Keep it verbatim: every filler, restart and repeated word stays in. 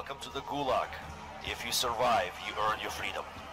welcome to the Gulag. If you survive, you earn your freedom.